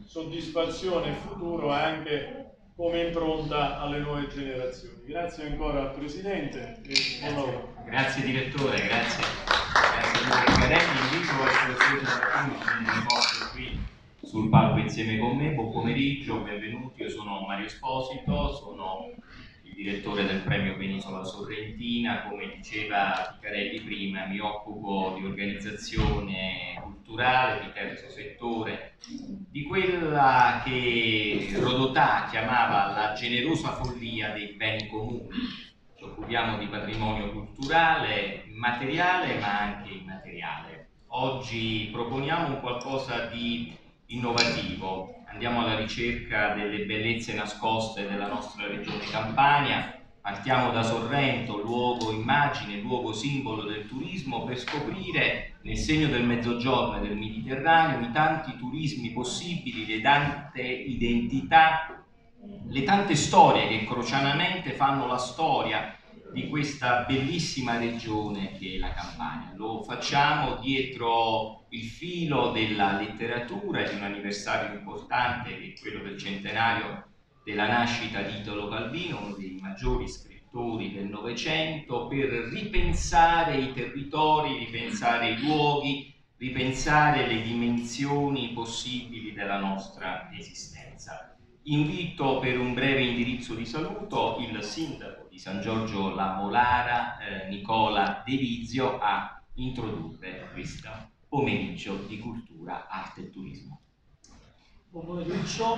soddisfazione e futuro anche come impronta alle nuove generazioni. Grazie ancora al Presidente e buon lavoro. Grazie Direttore, grazie a tutti. Invito il Professore Giacomo qui sul palco insieme con me. Buon pomeriggio, benvenuti. Io sono Mario Esposito, sono il direttore del Premio Penisola Sorrentina. Come diceva Picarelli prima, mi occupo di organizzazione culturale, di terzo settore, di quella che Rodotà chiamava la generosa follia dei beni comuni. Ci occupiamo di patrimonio culturale, materiale ma anche immateriale. Oggi proponiamo un qualcosa di innovativo, andiamo alla ricerca delle bellezze nascoste della nostra regione Campania, partiamo da Sorrento, luogo immagine, luogo simbolo del turismo, per scoprire nel segno del Mezzogiorno e del Mediterraneo i tanti turismi possibili, le tante identità, le tante storie che crocianamente fanno la storia di questa bellissima regione che è la Campania. Lo facciamo dietro il filo della letteratura e di un anniversario importante che è quello del centenario della nascita di Italo Calvino, uno dei maggiori scrittori del Novecento, per ripensare i territori, ripensare i luoghi, ripensare le dimensioni possibili della nostra esistenza. Invito per un breve indirizzo di saluto il sindaco di San Giorgio La Molara, Nicola De Vizio, a introdurre questo pomeriggio di cultura, arte e turismo. Buon pomeriggio,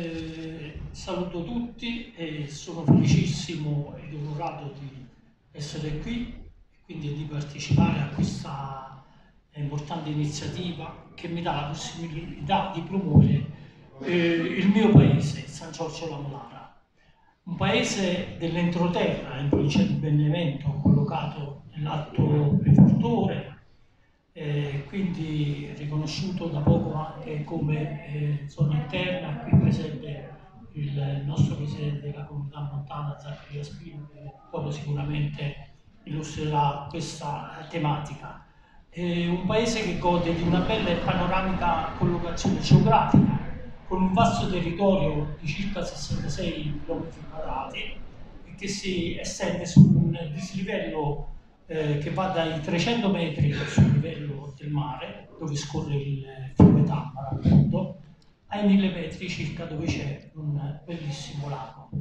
saluto tutti e sono felicissimo ed onorato di essere qui e quindi di partecipare a questa importante iniziativa che mi dà la possibilità di promuovere il mio paese, San Giorgio La Molara, un paese dell'entroterra in provincia di Benevento, collocato nell'Alto Prefortore, quindi riconosciuto da poco anche come zona interna. Qui presente il nostro presidente della comunità montana Zaccaria Spino, che dopo sicuramente illustrerà questa tematica. Un paese che gode di una bella e panoramica collocazione geografica, con un vasto territorio di circa 66 km² e che si estende su un dislivello che va dai 300 metri sul livello del mare, dove scorre il fiume Tambara, appunto, ai 1000 metri circa, dove c'è un bellissimo lago.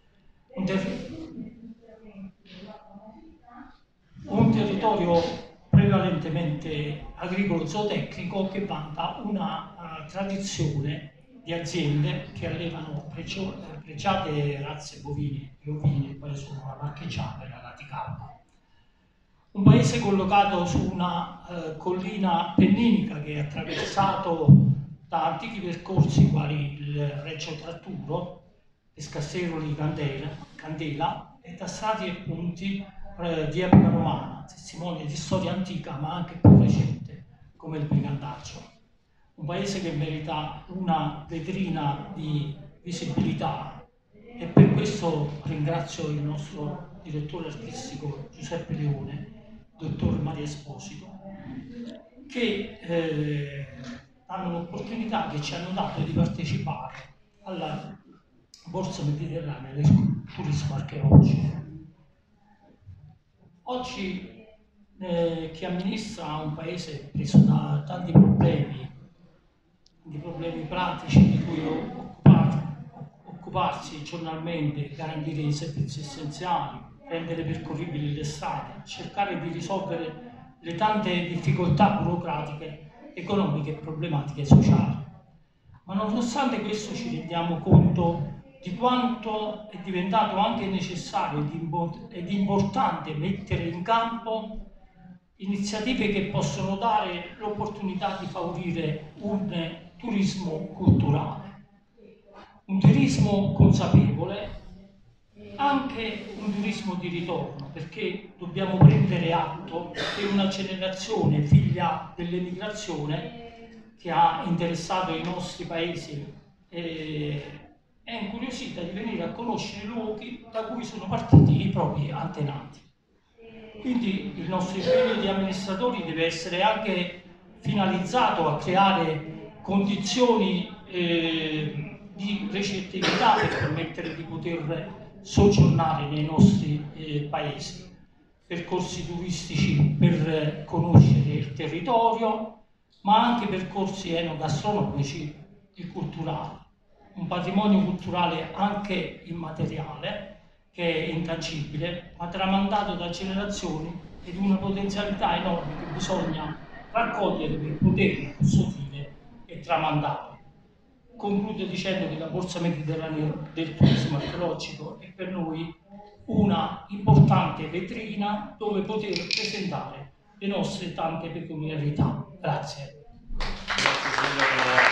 Un territorio prevalentemente agricolo-zootecnico che vanta una tradizione di aziende che allevano pregiate razze bovine e ovine, quali sono la marchigiana e la laticapra. Un paese collocato su una collina appenninica che è attraversato da antichi percorsi quali il Reggio Tratturo, Pescasseroli Candela e da strati e punti di epoca romana, testimoni di storia antica ma anche più recente come il brigantaggio. Un paese che merita una vetrina di visibilità e per questo ringrazio il nostro direttore artistico Giuseppe Leone, dottor Mario Esposito, che hanno l'opportunità, che ci hanno dato di partecipare alla Borsa Mediterranea del Turismo Archeologico. Oggi chi amministra un paese preso da tanti problemi, di problemi pratici di cui occuparsi giornalmente, garantire i servizi essenziali, rendere percorribili le strade, cercare di risolvere le tante difficoltà burocratiche, economiche e problematiche sociali. Ma nonostante questo ci rendiamo conto di quanto è diventato anche necessario ed importante mettere in campo iniziative che possono dare l'opportunità di favorire un turismo culturale, un turismo consapevole, anche un turismo di ritorno, perché dobbiamo prendere atto che una generazione figlia dell'emigrazione che ha interessato i nostri paesi è incuriosita di venire a conoscere i luoghi da cui sono partiti i propri antenati. Quindi il nostro impegno di amministratori deve essere anche finalizzato a creare condizioni di recettività per permettere di poter soggiornare nei nostri paesi, percorsi turistici per conoscere il territorio, ma anche percorsi enogastronomici e culturali, un patrimonio culturale anche immateriale che è intangibile, ma tramandato da generazioni ed una potenzialità enorme che bisogna raccogliere per poter custodire e tramandare. Concludo dicendo che la Borsa Mediterranea del Turismo Archeologico è per noi una importante vetrina dove poter presentare le nostre tante peculiarità. Grazie. Grazie,